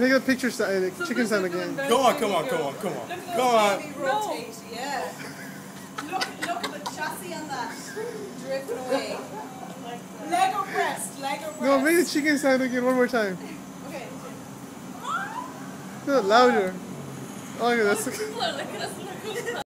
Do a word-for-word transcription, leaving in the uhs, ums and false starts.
Make a picture sound, like So chicken this sound is again. the Come on, best come on, thing come you on, come on. Look at Come those on. baby rotate, yeah. Look, look at the chassis on that. Drifting away. Lego pressed, Lego pressed. No, make the chicken sound again one more time. Okay. No, louder. Oh, okay, that's. People are looking at us like